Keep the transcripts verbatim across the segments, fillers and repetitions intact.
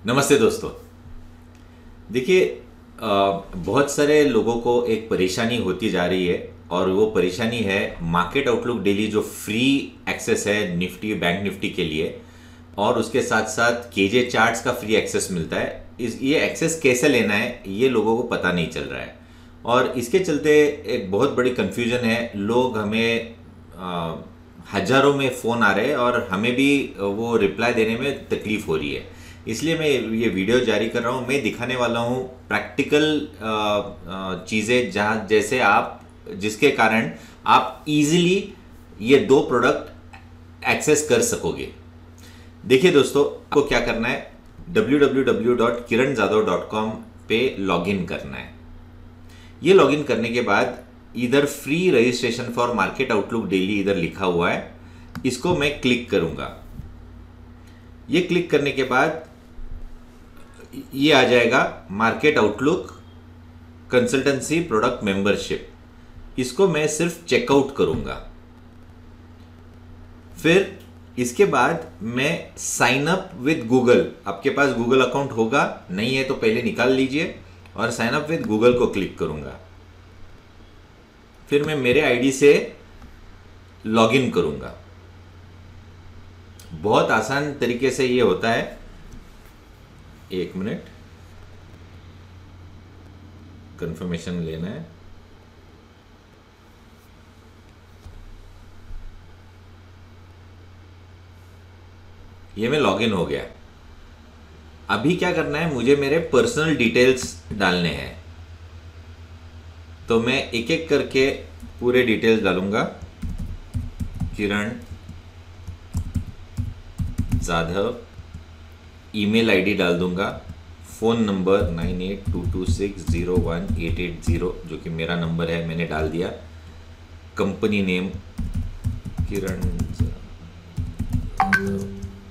नमस्ते दोस्तों। देखिए, अ, बहुत सारे लोगों को एक परेशानी होती जा रही है और वो परेशानी है मार्केट आउटलुक डेली जो फ्री एक्सेस है निफ्टी बैंक निफ्टी के लिए, और उसके साथ साथ केजे चार्ट्स का फ्री एक्सेस मिलता है। इस ये एक्सेस कैसे लेना है ये लोगों को पता नहीं चल रहा है और इसके चलते एक बहुत बड़ी कन्फ्यूजन है। लोग हमें अ, हजारों में फ़ोन आ रहे हैं और हमें भी वो रिप्लाई देने में तकलीफ़ हो रही है। इसलिए मैं ये वीडियो जारी कर रहा हूँ। मैं दिखाने वाला हूँ प्रैक्टिकल चीज़ें जहाँ जैसे आप जिसके कारण आप इजीली ये दो प्रोडक्ट एक्सेस कर सकोगे। देखिए दोस्तों, आपको क्या करना है, W W W dot Kiran Jadhav dot com पे लॉगिन करना है। ये लॉगिन करने के बाद इधर free registration for market outlook daily इधर लिखा हुआ है, इसको मैं क्लिक करूंगा। ये क्लिक करने के बाद ये आ जाएगा market outlook consultancy product membership. इसको मैं सिर्फ चेकआउट करूंगा। फिर इसके बाद मैं साइन अप विद गूगल, आपके पास गूगल अकाउंट होगा, नहीं है तो पहले निकाल लीजिए, और साइन अप विद गूगल को क्लिक करूंगा। फिर मैं मेरे आईडी से लॉगिन करूंगा। बहुत आसान तरीके से ये होता है। एक मिनट, कंफर्मेशन लेना है। ये मैं लॉगिन हो गया। अभी क्या करना है, मुझे मेरे पर्सनल डिटेल्स डालने हैं, तो मैं एक एक करके पूरे डिटेल्स डालूंगा। किरण जाधव, ईमेल आईडी डाल दूंगा, phone number nine eight two two six zero one eight eight zero जो कि मेरा नंबर है, मैंने डाल दिया। Company name Kiran Jadhav.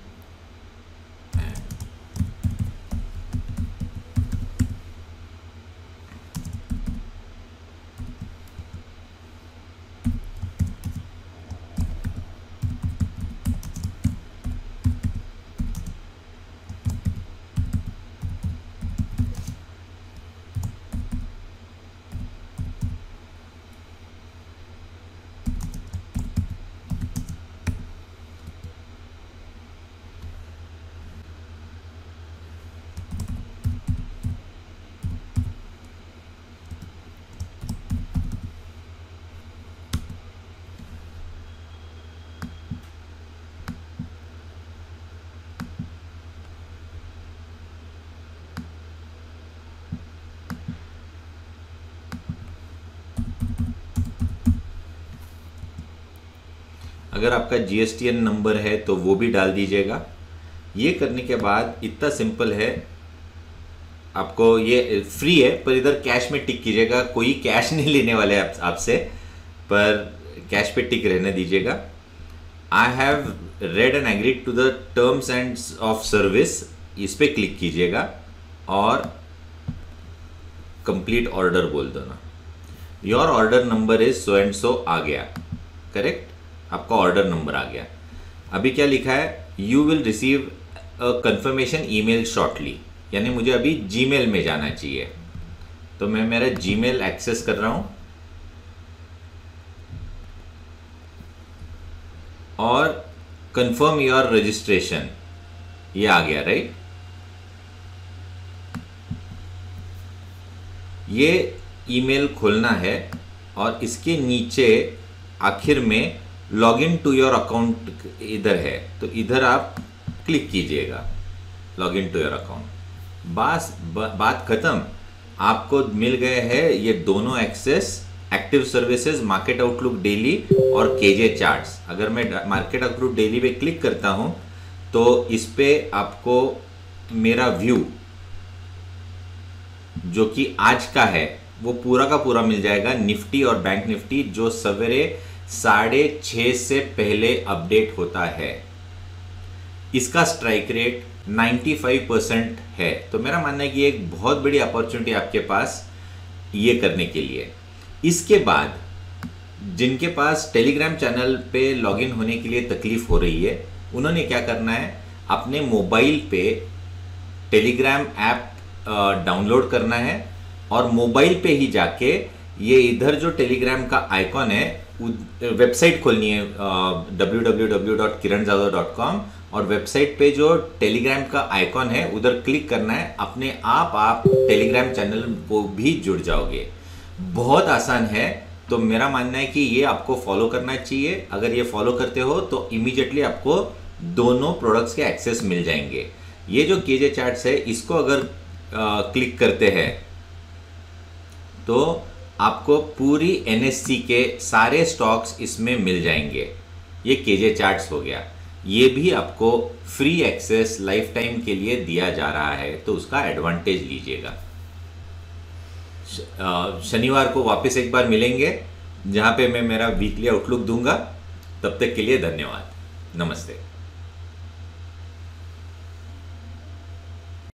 अगर आपका जीएसटीएन नंबर है तो वो भी डाल दीजिएगा। ये करने के बाद इतना सिंपल है, आपको ये फ्री है पर इधर कैश में टिक कीजिएगा। कोई कैश नहीं लेने वाले आप, आपसे, पर कैश पे टिक रहने दीजिएगा। I have read and agreed to the terms and of service, इस पे क्लिक कीजिएगा और कंप्लीट ऑर्डर बोल दो ना। Your order number is so and so आ गया, करेक्ट, आपका ऑर्डर नंबर आ गया। अभी क्या लिखा है, you will receive a confirmation email shortly, यानी मुझे अभी जीमेल में जाना चाहिए। तो मैं मेरा जीमेल एक्सेस कर रहा हूं और कंफर्म योर रजिस्ट्रेशन, ये आ गया, राइट। ये ईमेल खोलना है और इसके नीचे आखिर में लॉगिन टू योर अकाउंट इधर है, तो इधर आप क्लिक कीजिएगा, लॉगिन टू योर अकाउंट। बस बात खत्म, आपको मिल गए हैं ये दोनों access, active services market outlook daily और केजे चार्ट्स। अगर मैं मार्केट आउटलुक डेली पे क्लिक करता हूं तो इस पे आपको मेरा व्यू जो कि आज का है वो पूरा का पूरा मिल जाएगा, निफ्टी और बैंक निफ्टी जो सवेरे साढ़े छः से पहले अपडेट होता है। इसका स्ट्राइक रेट पचानवे परसेंट है। तो मेरा मानना है कि एक बहुत बड़ी अपॉर्चुनिटी आपके पास ये करने के लिए। इसके बाद जिनके पास टेलीग्राम चैनल पे लॉगिन होने के लिए तकलीफ हो रही है, उन्होंने क्या करना है, अपने मोबाइल पे टेलीग्राम ऐप डाउनलोड करना है और मोबाइल पे ही जाके ये इधर जो टेलीग्राम का आइकॉन है वेबसाइट खोलनी है W W W dot Kiran Jadhav dot com और वेबसाइट पे जो टेलीग्राम का आइकॉन है उधर क्लिक करना है। अपने आप आप टेलीग्राम चैनल को भी जुड़ जाओगे। बहुत आसान है। तो मेरा मानना है कि ये आपको फॉलो करना चाहिए। अगर ये फॉलो करते हो तो इमीडिएटली आपको दोनों प्रोडक्ट्स के एक्सेस मिल जाएंगे। ये जो केजे चार्ट्स है इसको अगर आ, क्लिक करते हैं तो आपको पूरी एनएससी के सारे स्टॉक्स इसमें मिल जाएंगे। ये केजे चार्ट्स हो गया। ये भी आपको फ्री एक्सेस लाइफ टाइम के लिए दिया जा रहा है, तो उसका एडवांटेज लीजिएगा। शनिवार को वापस एक बार मिलेंगे जहां पे मैं मेरा वीकली आउटलुक दूंगा। तब तक के लिए धन्यवाद। नमस्ते।